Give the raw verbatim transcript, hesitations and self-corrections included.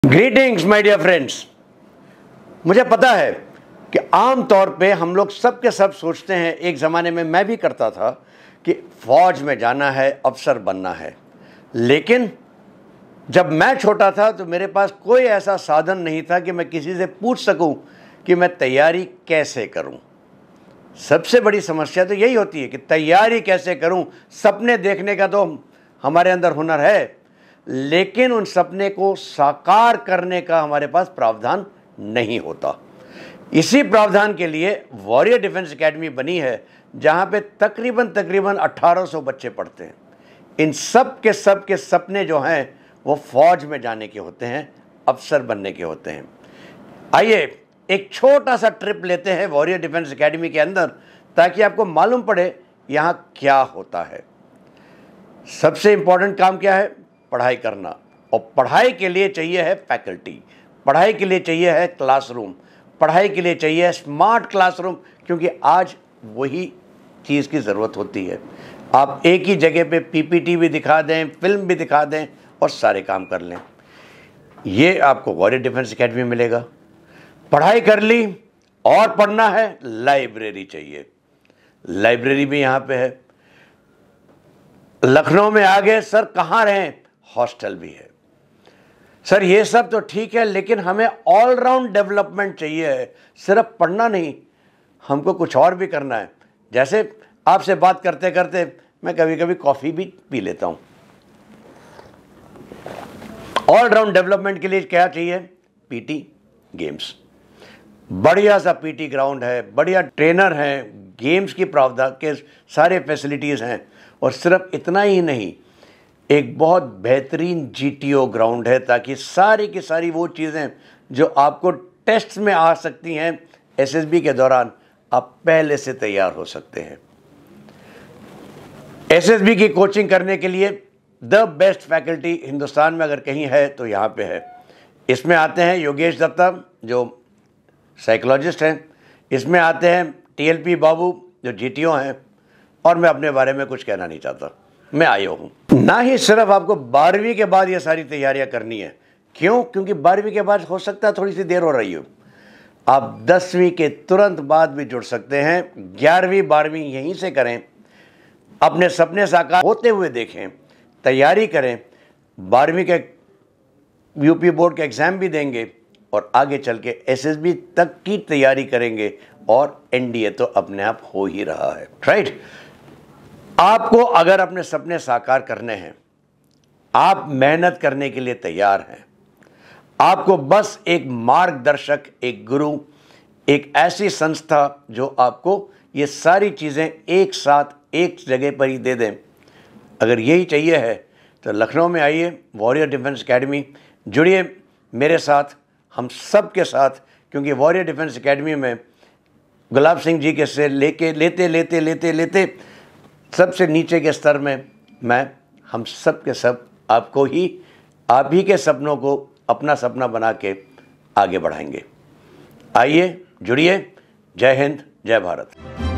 Greetings my dear friends. मुझे पता है कि आम तौर पे हम लोग सब के सब सोचते हैं, एक ज़माने में मैं भी करता था कि फ़ौज में जाना है, अफसर बनना है। लेकिन जब मैं छोटा था तो मेरे पास कोई ऐसा साधन नहीं था कि मैं किसी से पूछ सकूं कि मैं तैयारी कैसे करूं। सबसे बड़ी समस्या तो यही होती है कि तैयारी कैसे करूं। सपने देखने का तो हमारे अंदर हुनर है, लेकिन उन सपने को साकार करने का हमारे पास प्रावधान नहीं होता। इसी प्रावधान के लिए वॉरियर डिफेंस एकेडमी बनी है, जहां पे तकरीबन तकरीबन अठारह सौ बच्चे पढ़ते हैं। इन सब के सब के सपने जो हैं वो फौज में जाने के होते हैं, अफसर बनने के होते हैं। आइए एक छोटा सा ट्रिप लेते हैं वॉरियर डिफेंस एकेडमी के अंदर, ताकि आपको मालूम पड़े यहाँ क्या होता है। सबसे इंपॉर्टेंट काम क्या है? पढ़ाई करना। और पढ़ाई के लिए चाहिए है फैकल्टी, पढ़ाई के लिए चाहिए है क्लासरूम, पढ़ाई के लिए चाहिए है स्मार्ट क्लासरूम, क्योंकि आज वही चीज़ की ज़रूरत होती है। आप एक ही जगह पे पीपीटी भी दिखा दें, फिल्म भी दिखा दें और सारे काम कर लें। ये आपको वॉरियर डिफेंस एकेडमी मिलेगा। पढ़ाई कर ली और पढ़ना है, लाइब्रेरी चाहिए। लाइब्रेरी भी यहाँ पे है। लखनऊ में आ गए सर, कहाँ रहें? हॉस्टल भी है। सर ये सब तो ठीक है, लेकिन हमें ऑलराउंड डेवलपमेंट चाहिए है, सिर्फ पढ़ना नहीं, हमको कुछ और भी करना है। जैसे आपसे बात करते करते मैं कभी कभी कॉफ़ी भी पी लेता हूँ। ऑलराउंड डेवलपमेंट के लिए क्या चाहिए? PT games. बढ़िया सा पीटी ग्राउंड है, बढ़िया ट्रेनर हैं, गेम्स की प्रावधान के सारे फैसिलिटीज़ हैं। और सिर्फ इतना ही नहीं, एक बहुत बेहतरीन जीटीओ ग्राउंड है, ताकि सारी की सारी वो चीज़ें जो आपको टेस्ट में आ सकती हैं एसएसबी के दौरान, आप पहले से तैयार हो सकते हैं। एसएसबी की कोचिंग करने के लिए द बेस्ट फैकल्टी हिंदुस्तान में अगर कहीं है तो यहाँ पे है। इसमें आते हैं योगेश दत्ता जो साइकोलॉजिस्ट हैं, इसमें आते हैं टीएलपी बाबू जो जीटीओ हैं, और मैं अपने बारे में कुछ कहना नहीं चाहता, मैं आया हूँ। ना ही सिर्फ आपको बारहवीं के बाद ये सारी तैयारियां करनी है। क्यों? क्योंकि बारहवीं के बाद हो सकता है थोड़ी सी देर हो रही हो, आप दसवीं के तुरंत बाद भी जुड़ सकते हैं। ग्यारहवीं बारहवीं यहीं से करें, अपने सपने साकार होते हुए देखें, तैयारी करें, बारहवीं के यूपी बोर्ड के एग्ज़ाम भी देंगे और आगे चल के एसएसबी तक की तैयारी करेंगे, और एनडीए तो अपने आप हो ही रहा है। राइट? आपको अगर अपने सपने साकार करने हैं, आप मेहनत करने के लिए तैयार हैं, आपको बस एक मार्गदर्शक, एक गुरु, एक ऐसी संस्था जो आपको ये सारी चीज़ें एक साथ एक जगह पर ही दे दें, अगर यही चाहिए है तो लखनऊ में आइए, वॉरियर डिफेंस एकेडमी, जुड़िए मेरे साथ, हम सब के साथ। क्योंकि वॉरियर डिफेंस एकेडमी में गुलाब सिंह जी के से लेके लेते लेते लेते लेते सबसे नीचे के स्तर में मैं, हम सब के सब आपको ही, आप ही के सपनों को अपना सपना बना के आगे बढ़ाएंगे। आइए जुड़िए। जय हिंद, जय भारत।